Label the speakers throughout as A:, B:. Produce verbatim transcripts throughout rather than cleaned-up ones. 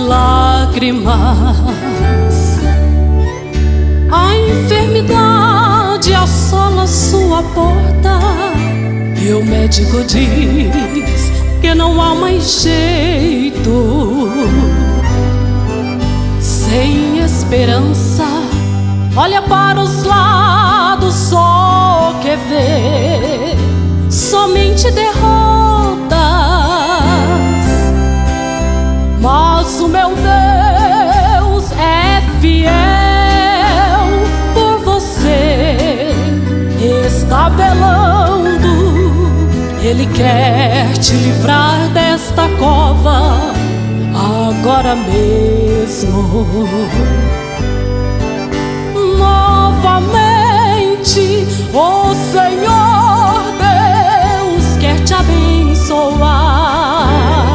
A: lágrimas. A enfermidade assola sua porta e o médico diz que não há mais jeito. Sem esperança, olha para os lados, só quer ver somente derrotas. Mas o meu Deus é fiel por você, está velando. Ele quer te livrar desta cova agora mesmo. Novamente, o Senhor Deus quer te abençoar.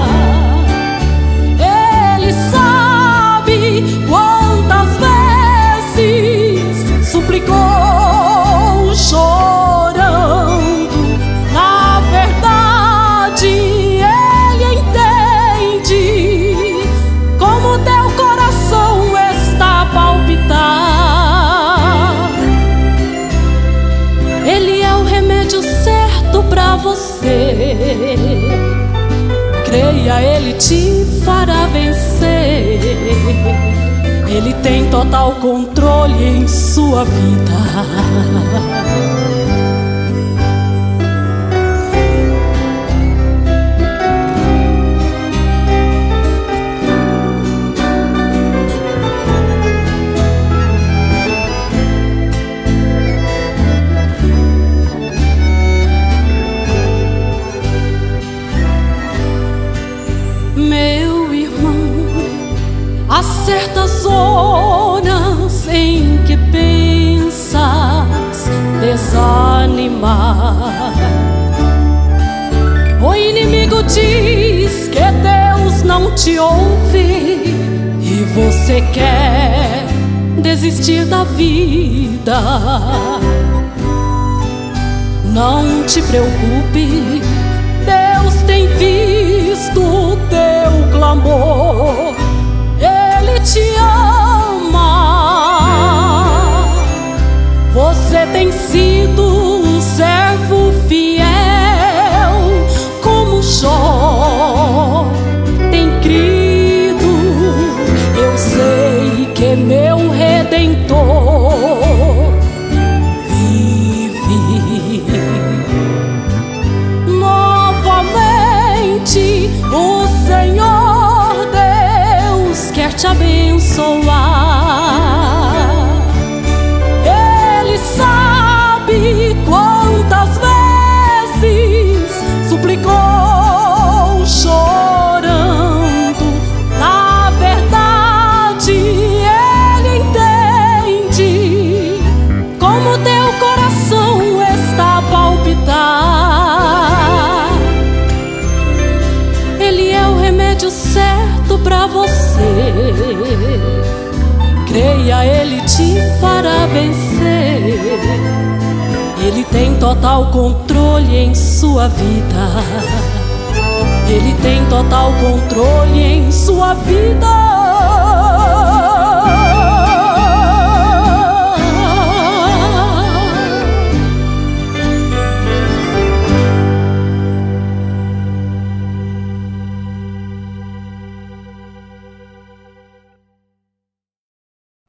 A: Ele sabe quantas vezes suplicou chorando. Na verdade, Ele entende como teu coração está a palpitar. Ele é o remédio certo pra você. Creia, Ele te fará vencer. Ele tem total controle em sua vida. Meu irmão, há certas horas em que pensas desanimar. O inimigo diz que Deus não te ouve e você quer desistir da vida. Não te preocupe, Deus tem visto o teu clamor. Ele te ama. Você tem sido um servo fiel, como Jó tem crido. Eu sei que meu Redentor vive. Novamente, o Senhor Deus quer te abençoar. Ele sabe quantas vezes suplicou chorando. Na verdade, Ele entende como teu coração está a palpitar. Ele é o remédio certo pra você. Creia, Ele te fará vencer. Ele tem total controle em sua vida. Ele tem total controle em sua vida.